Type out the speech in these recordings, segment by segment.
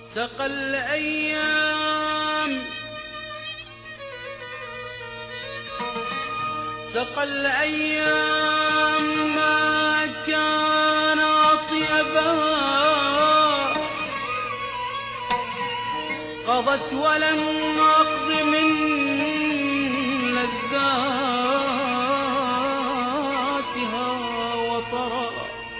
سقى الأيام سقى الأيام ما كان أطيبها، قضت ولم أقض من لذاتها وطرا.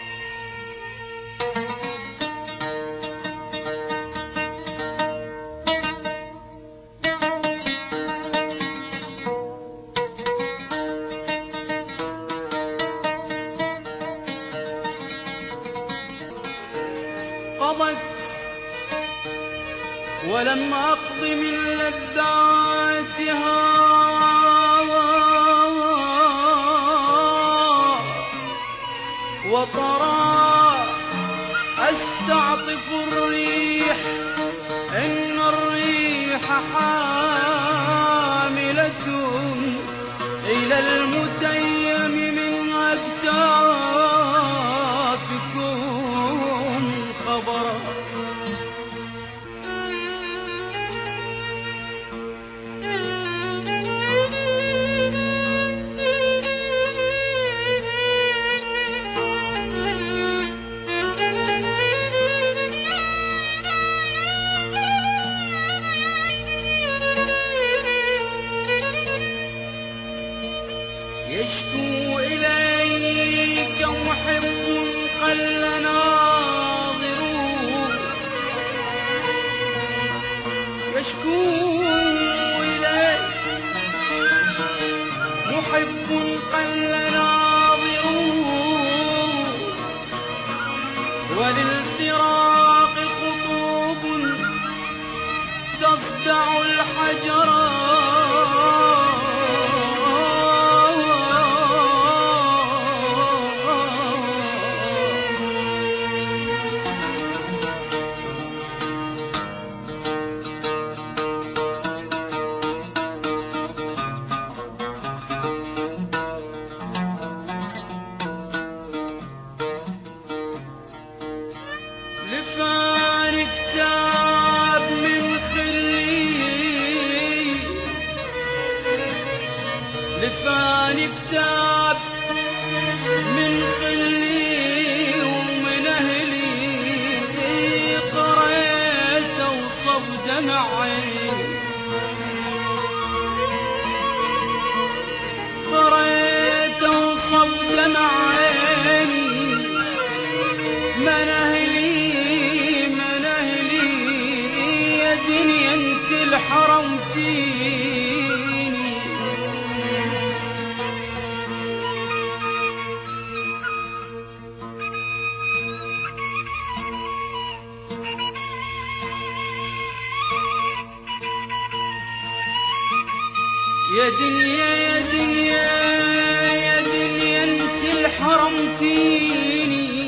قضت ولم أقض من لذاتها وطرا. أستعطف الريح إن الريح حاملة إلى المتيم من أكتافكم خبرا. يشكو إليك محب قل ناظره، يشكو إليك محب قل ناظره، وللفراق خطوب تصدع الحجر. لفاني كتاب من خلي، لفاني كتاب من خلي ومن أهلي، قريته وصب دمعي، قريته وصب دمعي. من أهلي من أهلي يا دنيا انت الحرمتيني. يا دنيا يا دنيا يا دنيا انت الحرمتيني.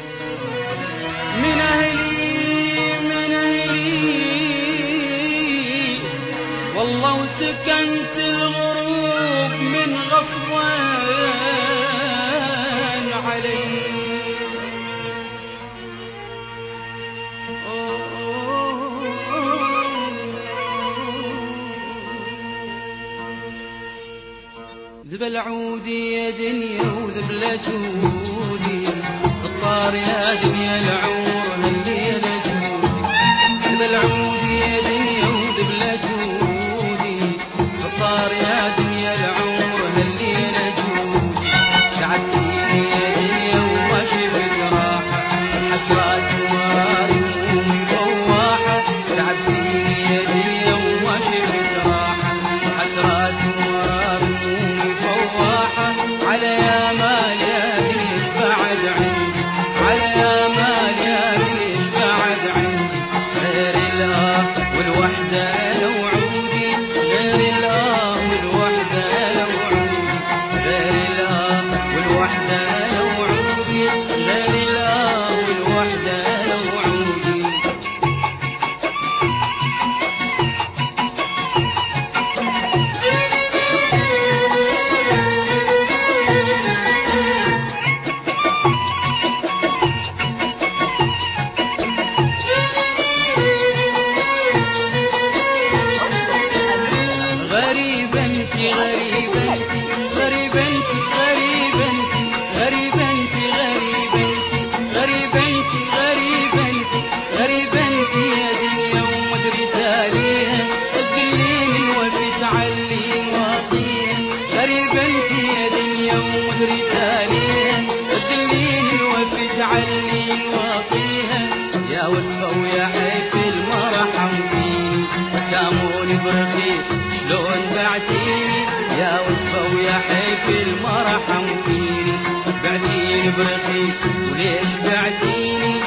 من أهلي من أهلي والله وسكنت الغروب من غصبان علي. ذبل عودي يا دنيا وذبل جودي، خطار يا دنيا العمر هالليلة جودي. ذبل عودي يا دنيا وذبل جودي، خطار يا دنيا العمر هالليلة جودي. تعبتيني يا دنيا وما شفت راحة، الحسرات ومراري همومي فواحة. تعبتيني يا دنيا وما شفت راحة، الحسرات ومراري همومي فواحة. على يا مال يا دنيا بعد عندي، على يا انتي يا دنيا ومدري تاليها تذلين الوفي تعلين واطيها غريبة انتي يا دنيا ومدري تاليها تذلين الوفي تعلين واطيها يا وسخة ويا حيف ما رحمتيني ساموني برخيص شلون بعتيني يا وسخة ويا حيف ما رحمتيني بعتيني برخيص وليش بعتيني